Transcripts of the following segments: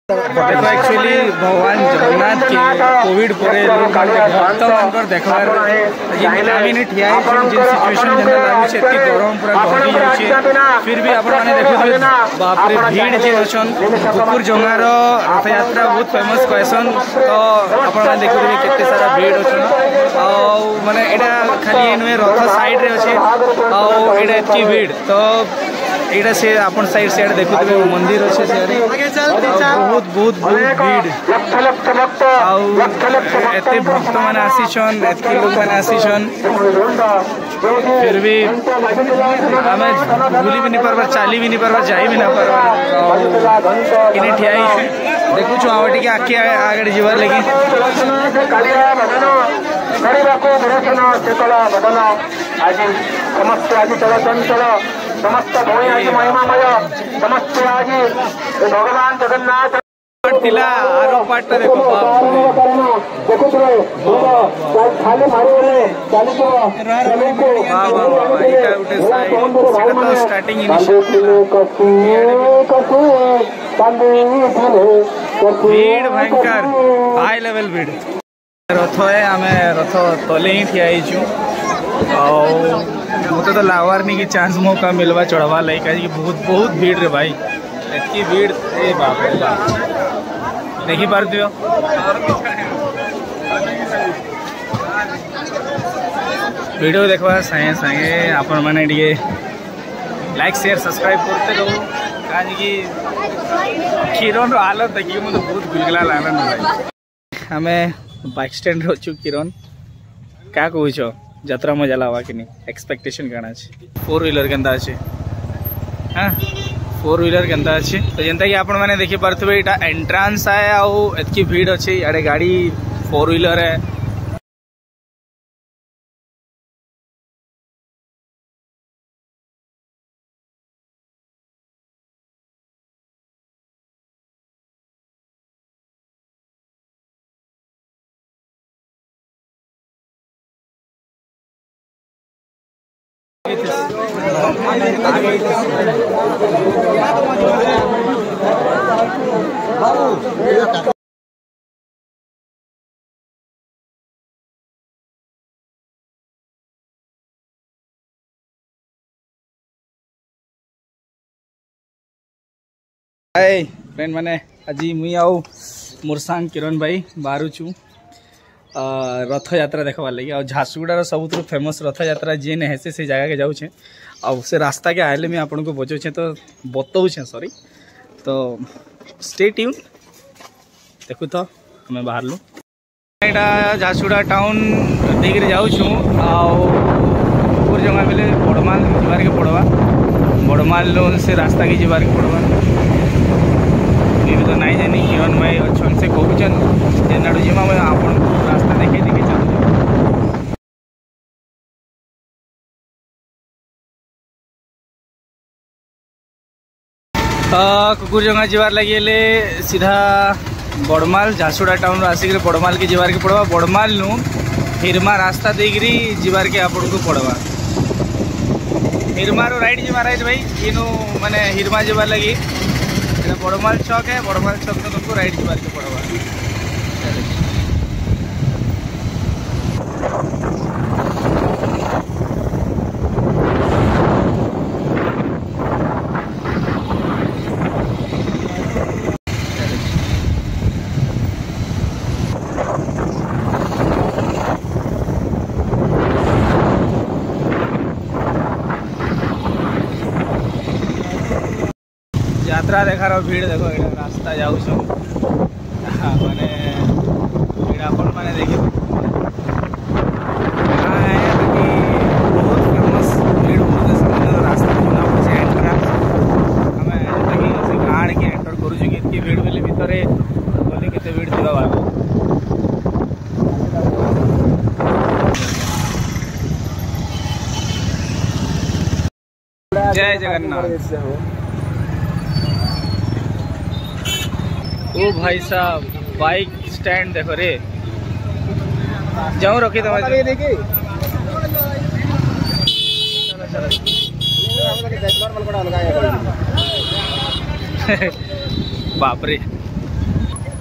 देखो एक्चुअली भगवान जगन्नाथ के कोविड पर भक्त मान देखबार नहीं ठिया जिन सिचुएशन लागे गरम पूरा घटी जाए फिर भी आपण मैंने देखुए बाप रे भीड़ जी अच्छन कुकुर जंगार रथ यात्रा बहुत फेमस कहसन तो आपण मैंने देखुए केते सारा भीड़ अच्छन माने एटा खाली नुहे रथ साइड रे अच्छे आड़ा एतकी भीड़ तो यहाँ से अपन साइड से देखुए मंदिर अच्छे बहुत बहुत बहुत भीड़ एत भक्त मैंने आसीचन एत लोग मैंने आसीचन फिर भी आम बुली भी नहीं पार्बा चली भी नहीं पार्बा जा भी ना पार्बा इन्हें ठिया देखु आम टे आखि आगे जीवार लगी समस्त आज महिमामय समस्त आज भगवान जगन्नाथ आरो पार्ट देखो स्टार्टिंग भीड़ भयंकर हाई लेवल भीड़ रथ है आम रथ तले ही ठिया मत तो लावार नहीं कि चांस मौका मिलवा चढ़वा लगे कहीं बहुत बहुत भीड़ रे भाई इतनी भीड़ ए बाप रे बाप देखी पारती हो वीडियो देखवा सागे सागे आपण माने टिके लाइक शेयर सब्सक्राइब करते रहो कहीं किरण हालत देखिए मुझे बहुत गुलगुला लागला ना भाई हमें बाइक स्टैंड रे छु किरण क्या कहू यात्रा मजा लावा कि नहीं एक्सपेक्टेशन काना अछि 4 व्हीलर केंता अछि हां 4 व्हीलर केंता अछि तो जेंता कि आपण माने देखि परथबे एटा एंट्रेंस है आ एतकी भीड़ अछि आड़े गाड़ी 4 व्हीलर है हाय फ्रेंड माने आज मुई आउ मोर सांग किरण भाई बाहर छु रथ यात्रा देखवार लगे और झारसुगुड़ार सब फेमस रथ यात्रा जी ने हेसे से जगह के जाऊे और से रास्ता के आए मैं आपको बचौचे तो बतौचे सॉरी तो स्टे ट्यून देखु तो हमें बाहर लू यहाँ झारसुगुड़ा टाउन देख जाऊँ पूर जगह बेले बड़माल जबार के पड़वा बड़माल से रास्ता के जबार के पड़वा तो नहीं जानी किरण भाई अच्छन से कहून जेनाडू जीमा मैं आपन रास्ता देखे देखे चल कुकुर जंगा जीवार लगे सीधा बड़माल झारसुगुड़ा टाउन आसिक बड़माल के जीवार के पड़वा बड़माल नु हिरमा रास्ता देकरी जीवार के आपन को पड़वा हिरमा रो राइट जीवा राइट भाई इनु माने हिरमा जीवार लगी बड़माल चौक है बड़माल चौक तो तुमको राइट जीवार के पड़वा यात्रा देखार भीड़ देखो ये रास्ता जाऊ माने अपन माने देखिए बहुत फेमस भीड़ बहुत रास्ता चुना पड़े एंट्रेंस आम गाड़ के एंटर करूँ कि भीड़ बोले भितर गले के भीड़ थी बाबा जय जगन्नाथ ओ भाई साहब बाइक स्टैंड देखो रे जाऊँ रखी तुम्हारे देखी बाप रे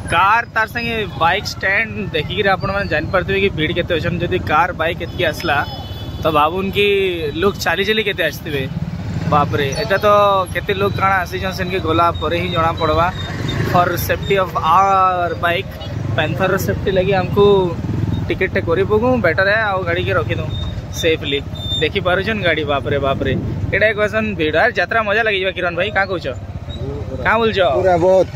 कार तार संगे बाइक स्टैंड देखिक आपण मैंने जापारे कि भीड़ केते अच्छन जदि कार बाइक एतकी आसला तो भावुन कि लोग चली चली केते आसथिबे बापरे एटा तो केते लोग काଣା आसीछन सेनके गला परे ही जना पड़वा for safety of our bike panther safety लगी हमको टिकट टे करी पकू बेटर है आ गाड़ी के रखी दूँ सेफली देखी पारुछन गाड़ी बापरे बापरे एटा क्वेश्चन भीड़ यार यात्रा मजा लगी किरण भाई क्या कहूछ क्या बोल पूरा बहुत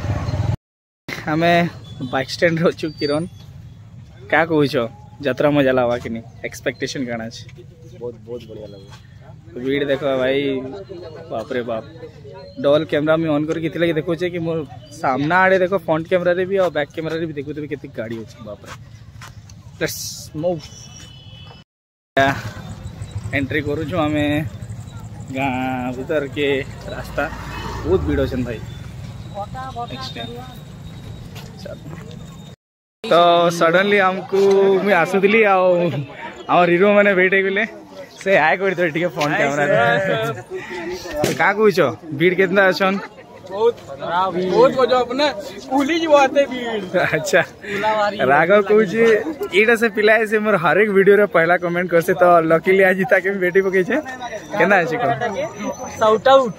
हमें बाइक स्टैंड अच्छु किरण क्या कहूछ यात्रा मजा लगा कि एक्सपेक्टेशन काଣା अछि बहुत बढ़िया लगे भीड़ देखो भाई बाप रे बाप डबल कैमरा में ऑन करके लगे देखो कि मोर सामना आड़े देखो फ्रंट कैमरा रे भी और बैक कैमरा रे भी देखो तो कितनी गाड़ी अछि बाप रे लेट्स मूव एंट्री करू छु हमें गाँ भीतर के रास्ता बहुत भीड़ अच्छे भाई तो सडनली हमको मुझे आसुली आम हीरो मैंने भेट गले से हाय कर टे फोन कैमरा क्या कहूछ भीड़ कितना अच्छन बहुत मजा अपने पुलिस आते भीड़ अच्छा राघव कहूँ यहाँ से पिला से मोर हर एक वीडियो रे पहला कमेंट करसे तो लकीली आज ताके बेटी पकई छे केना अछि को शाउट आउट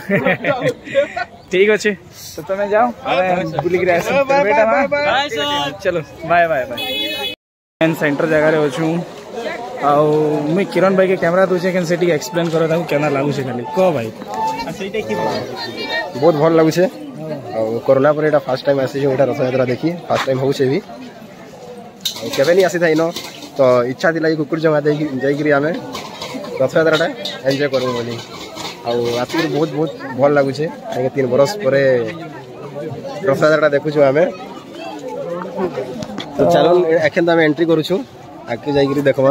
ठीक अच्छे तो तुम्हें जाओ बुलिक बेटा बाय सर चलो बाय बाय बाय सेंटर जगह रे अछु आउ मुई किरण भाई के कैमरा दूचे केन सेटी एक्सप्लेन करो ताकू केना लागू छे खाली को भाई सेटा की बहुत भल लागू छे और कोरोना पर एटा फर्स्ट टाइम आसी एटा रथ यात्रा देखी फर्स्ट टाइम होउछे भी केबे नहीं आसी था इनो तो इच्छा दिला कि कुकुर जमा दे जाई करी हमें रथ यात्राटा एन्जॉय करू बोली और आती बहुत बहुत भल लागू छे आगे 3 बरस परे रथ यात्राटा देखु छु हमें तो चलो एखन हम एंट्री करू छु आगे जाई देखमा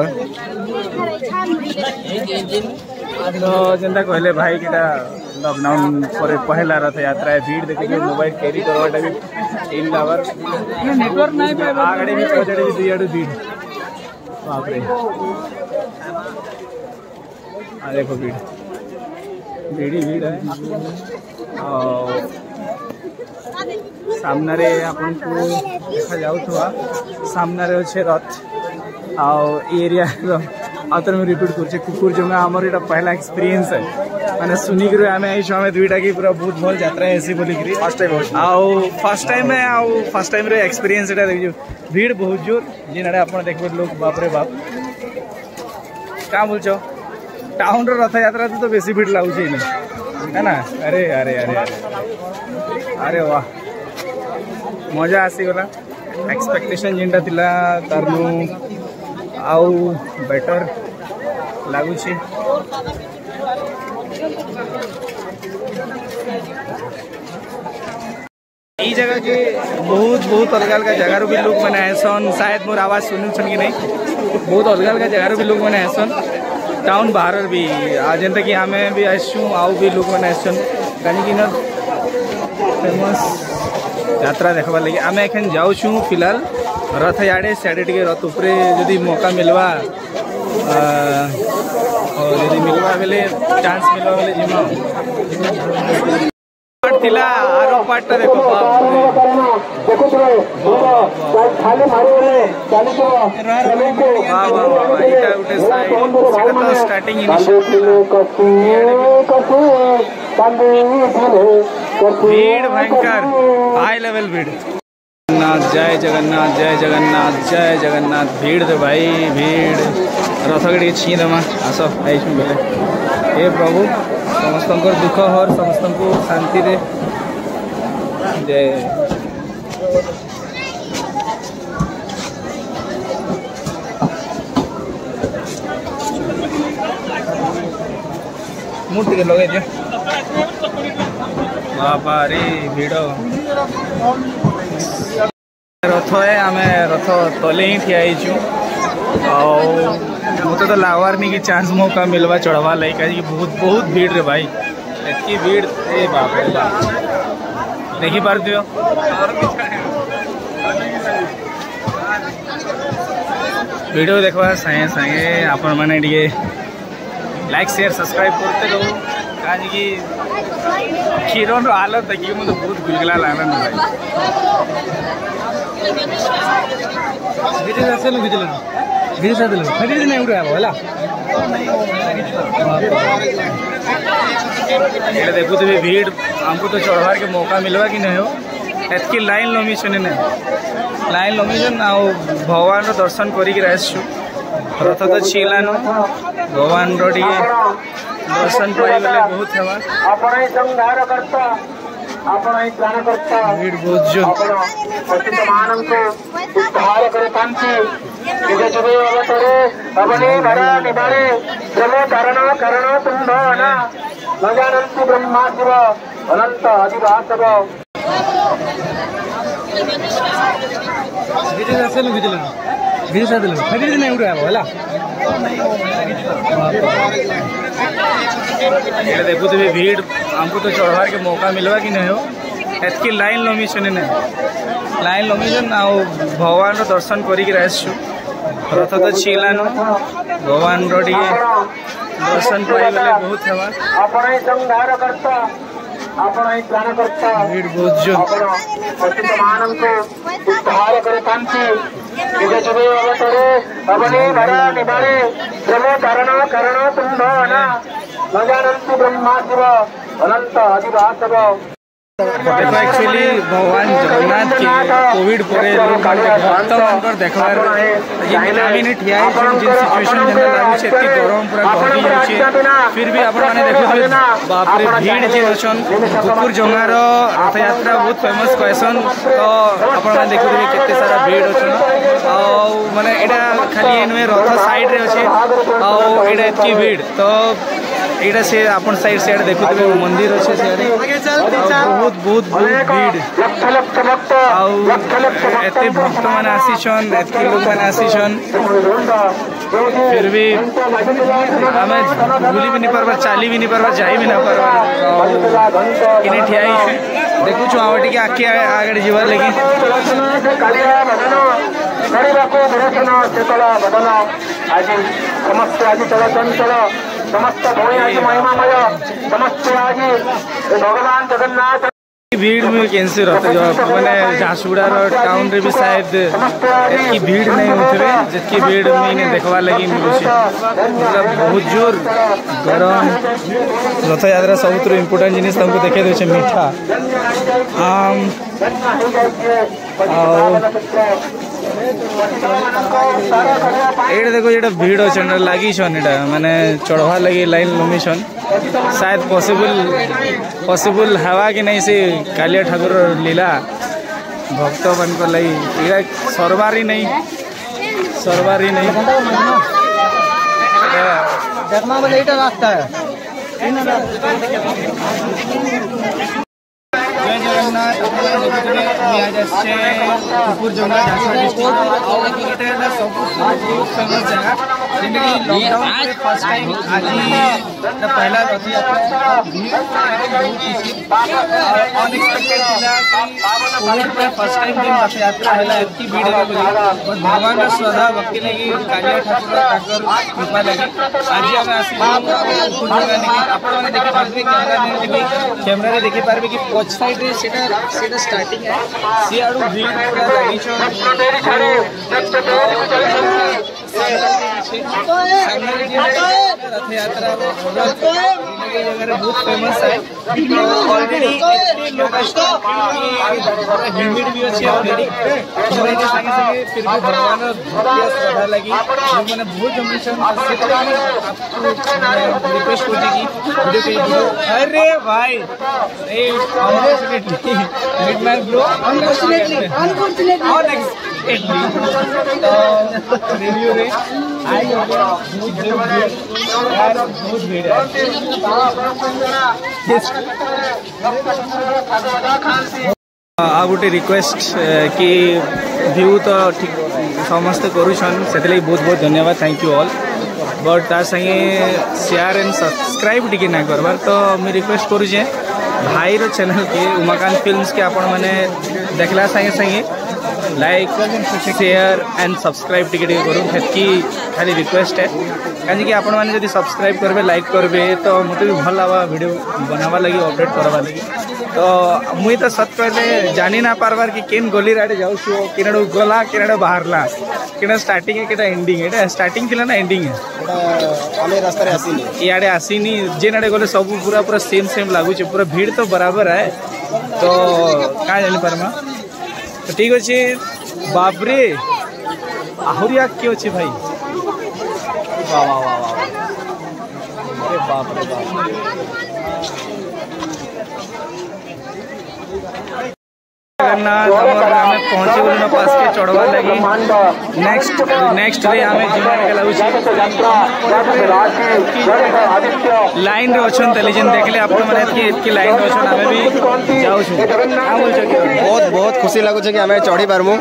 तो जेंता कहले भाई कि लॉकडाउन पर पहला रथ यात्रा है भीड़ देखिए मोबाइल कैरी करवाटा भी इन लावर नेटवर्क नहीं पे आगड़े भी पछड़े भी दुइयाडू भीड़ बाप रे आ देखो भीड़ भीड़ है और सामने रे अपन को देखा जाउथवा सामने रे छै रथ आउ एरिया आतर में रिपीट कर कुकुर जंगा आमर एटा पहला एक्सपीरियंस है माने सुनी कर आमे आई समय दुईटा की पूरा बहुत भल यात्रा ऐसी बोली करी फर्स्ट टाइम है आउ फर्स्ट टाइम रे एक्सपीरियंस एटा देखियो भीड़ बहुत जोर जिनाडे आपण देखबे लोग बाप रे बाप का बोलछो टाउन रो रथ यात्रा तो बेसी भीड़ लागु छै है ना अरे अरे अरे अरे अरे वाह मजा आसी गला एक्सपेक्टेशन जिनटा थिला तारनु आउ बेटर लागू छे ई जगह के बहुत अलग अलग जगह भी लोग मैंने आसन शायद मोर आवाज सुन कि नहीं बहुत अलग अलग जगह भी लोग मैंने आसन टाउन बाहर भी जेनता कि आम भी आसू आउ भी लोग मैंने आसन कहीं फेमस यात्रा देखा लगे आम एखन जाऊँ फिलहाल रथ याड़े सियाड़े टे रथ उपरे जदि मौका मिलवा और यदि मिलवा बेले चांस मिलवा बेले जिमा थिला आरो पार्ट देखो स्टार्टिंग भीड़ भयंकर हाई लेवल भीड़ जय जगन्नाथ जय जगन्नाथ जय जगन्नाथ भीड़ तो भाई भीड़ रथ गड़ी छी दमा आस आई बोले हे प्रभु समस्त दुख हर समस्त को शांति दे जय मुझे टे लगे बाबा रे भीड़ रथ है आम रथ तले ही ठिया मत तो लागवार नहीं कि चांस मौका मिलवा चढ़वा लगे कहीं बहुत बहुत भीड़ रे भाई एतकी भीड़ ए बाप रे बाप देखी पारथियो वीडियो देखवा सागे सागे आपण माने लाइक शेयर सब्सक्राइब करते रहो कहीं किरण हालत देखिए मुझे बहुत गुलगुला लागला ना भाई धीरे से नहीं उड़ा होला ये देखो तो भीड़ हमको तो चढ़वार के मौका मिलवा कि नहीं हो एतकी लाइन लमिशन लाइन लमिशन आ भगवान दर्शन करिक रथ तो छिलान भगवान दर्शन पाइबले बहुत हेबा भीड़ बहुत जो ब्रह्मा शिव अनंत अधिवासव धीरे नहीं उड़ा होला ये देखो तो भीड़ हमको तो चढ़वार के मौका मिलवा कि नहीं हो एतकी लाइन लमिशन आ भगवान दर्शन करिक रथ तो छिलान भगवान दर्शन पाइबले बहुत हेबा भीड़ बहुत जो ब्रह्मा शिव अनंत अधिवासव देखो एक्चुअली भगवान जगन्नाथ के कोविड पर भक्त मान देखबार नहीं ठिया जिन सिचुएशन जेना लागू छे एतकी गरम पूरा गहरी जाउछे फिर भी आपण माने देखो बाप रे भीड़ जे अछन कुकुर जंगार रथ यात्रा बहुत फेमस कहसन तो आपण माने देखो केते सारा भीड़ अछन आ माने एटा खाली एनवे रथ साइड रे अछि आ एटा एतकी भीड़ तो एटा से अपन साइड से देखो मंदिर अच्छे से बहुत बहुत बहुत भीड़ एते भक्त मैंने आसीछन एतके लोग मैंने आसीछन फिर भी आम बुली भी नहीं पार्बा चली भी नहीं पार्बा जाई भी ना पार्बा इन्हें ठिया देखु छु आम टे आगे आगे जीवार लगी आज समस्त आज चलचंचल समस्त महिमामय समस्त आज भगवान जगन्नाथ भीड़ में कैंसर मैंने झारसुगुड़ा टाउन रे भी शायद इतनी भीड़ नहीं होते जितकी भीड़ मैंने देखवा लगी मिलूँ मतलब बहुत जोर गरम रथ यात्रा सब इम्पोर्टाट जिन तुमको देखे दे मीठा आम ये देखो ये भीड़ अच्छे लगी माने चढ़वा लगी लाइन लमिशन शायद पॉसिबल हवा कि नहीं से कालिया ठाकुर लीला भक्त मान लगी सरबारी नहीं देखना बोले इटा रास्ता है जय जगन्नाथ आज कुकुर जंगा झारसुगुड़ा डिस्ट्रिक्ट सब फेमस जगह लॉकडाउन फर्स्ट टाइम आज पहला रथ यात्रा अनएक्सपेक्टेड कोविड पर फर्स्ट टाइम दिन रथ यात्रा है एतकी भीड़ है भगवान श्रद्धा भक्ति लगी कालिया ठाकुर कृपा लगी आज आम कुकुर जंगा नहीं कैमेरा देखी पारे कि पछ साइड से स्टार्टिंग है सी आड़ू भीड़ पूरा लगी रथ यात्रा बहुत फेमस है ऑलरेडी लोग ह्यूमिड भी अच्छे ऑलरेडी के संगे संगे फिर भी भगवान श्रद्धा लगी मैंने बहुत जमीन आपको रिक्वेस्ट कर दी कि वीडियो अरे भाई रिव्यू रे बहुत भीड़ आ गोटे रिक्वेस्ट कि व्यू तो ठीक समस्ते करुछन से बहुत बहुत धन्यवाद थैंक यू ऑल बट तार संगे शेयर एंड सब्सक्राइब टी ना करवार तो मुझे रिक्वेस्ट करुचे भाई रो चैनल के उमाकांत फिल्म्स के आपण मैंने देखला संगे संगे लाइक शेयर एंड सब्सक्राइब टिके करूँ हेतकी खाली रिक्वेस्ट है कहीं आपण मैंने जब सब्सक्राइब करेंगे लाइक करेंगे तो मत भी भल लगा वीडियो बनावा लगी अपडेट करवा लगी तो मुई तो सत कहले जानी ना पारबार कि केन गली आड़े जाऊँ किनाड़ू गला किनाड़े बाहरला कि स्टार्टिंग है कि एंडिंग है स्टार्टिंग थी ना एंडिंग है इे आसीनी जेन आड़े गले सब पूरा पूरा सेम सेम लगुच पूरा भीड़ तो बराबर है तो क्या जानी पारमा तो ठीक अच्छे बापरे आहरी आगे अच्छे भाई वाह वाह वाह वाह अरे बाप रे बाप जगन्नाथ आम पहुंची बोलना पास के चढ़वा लगी नेक्स्ट रे आम लाइन रे अच्छन तले जेन देखले आपण माने एतकी लाइन रे अच्छन आमे भी जाउ छु आ बोल छ बहुत बहुत खुशी लागु छ कि आमे चढ़ी पारमु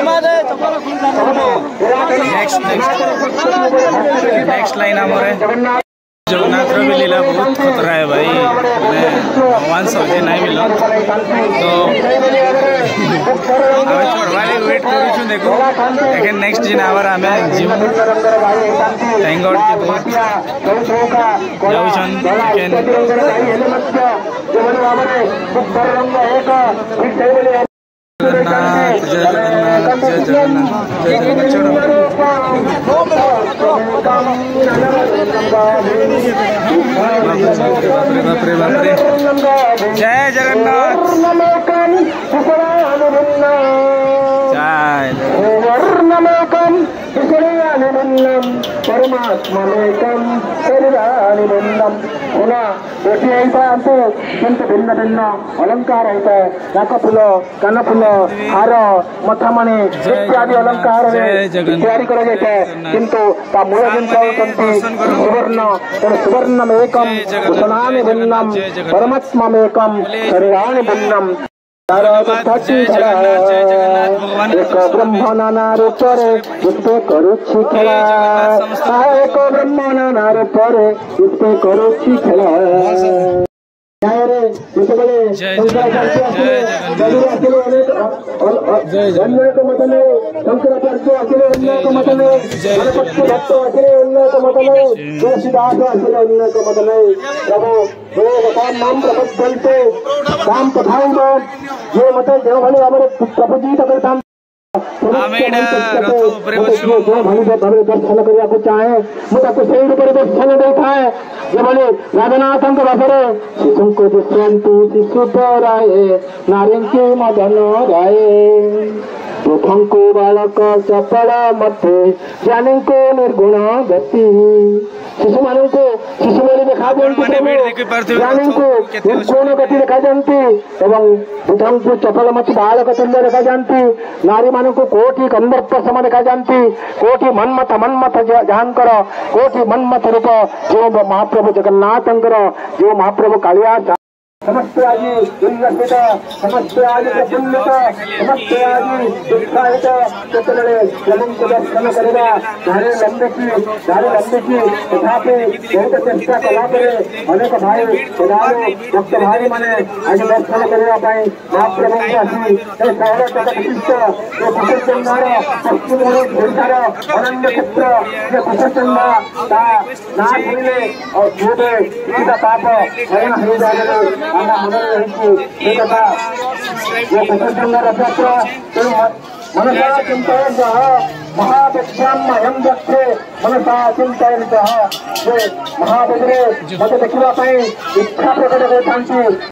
नेक्स्ट लाइन हमरे जगन्नाथ भी लीला बहुत खतरा है भाई मैं भगवान सौदे नहीं मिला तो चढ़वाले वेट करूँ देखो लेकिन नेक्स्ट जिन आवर आम जीव थैंक गॉड के बहुत जाऊन जगन्नाथ जय जगन्नाथ जय जगन्नाथ जय जगन्नाथ बापरे बापरे जय जगन्नाथ परमात्ममेकं शरीरानिबन्धं पुनः गोटी आइता किंतु भिन्न भिन्न अलंकार आइता नाक फूल कान फूल हार मथामणि इत्यादि अलंकार तैयारी करा जाए किंतु ता मूल जिनस सुवर्ण सुवर्णमेकं भूषणानि भिन्नं परमात्ममेकं शरीरानि भिन्नं एक ब्रह्म नाना रूपरे इसपे करुछि खेला एक ब्रह्म नाना रूपरे इसपे करुछि खेला ये मतलब जो भले हमारे प्रभु जी तक काम दर्शन करने चाहे मुझे से दर्शन देखा है जो भले राजनाथ रसरे शिशु को दुष्यंतु शिशु राये नारी की मदन राये दुखंको बालक चपल मते ज्ञानी को निर्गुण गति शिशु मान को शिशु मैंने देखा ज्ञानी को निर्गुण गति देखा जाती एवं बुधंको चपल मत बालक तुल्य देखा जाती नारी मान को कोटि कंदर्प सम देखा जाती कोटि मन्मथ मन्मथ जानकर कोटि मन्मथ रूप जो महाप्रभु जगन्नाथ जो महाप्रभु कालिया समस्ते आज उल्लसित समस्ते आज प्रफुल्लित समस्ते आज उत्साहित केतने जमन को दर्शन करेगा धारे लंबे की तथापि बहुत चेष्टा कला अनेक भाई भक्त भाई मैंने आज दर्शन करने महाप्रभु को आसी सहर जगत विशिष्ट कुशलचंदार पश्चिम ओडार अनन्य क्षेत्र कुशलचंदा ना शुणिले और भूवे किसी पाप हरण हो जाए मनसा चिंतन महाभिक्षामयं दक्षे मनसा चिंतन महाबुद्रे मत देखा इच्छा प्रकट करते